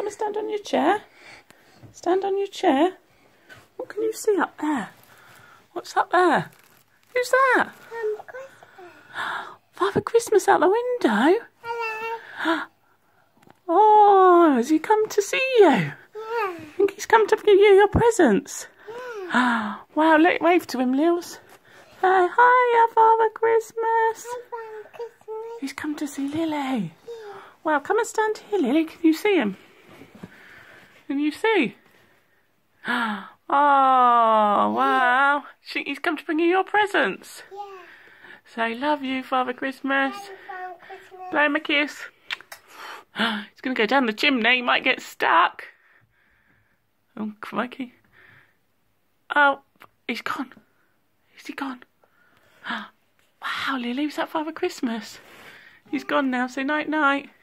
and stand on your chair. Stand on your chair. What can you see up there? What's up there? Who's that? Father Christmas out the window? Hello. Oh, has he come to see you? Yeah. I think he's come to give you your presents. Yeah. Wow, look, wave to him, Lils. Hiya, Father Christmas. Hi, Father Christmas. He's come to see Lily. Yeah. Wow, come and stand here, Lily. Can you see him? Can you see? Oh, wow. He's come to bring you your presents. Yeah. Say, love you, Father Christmas. Hi, Father Christmas. Blow him a kiss. He's going to go down the chimney. He might get stuck. Oh, crikey. Oh, he's gone. Is he gone? Wow, Lily, was that Father Christmas? He's gone now. Say night-night.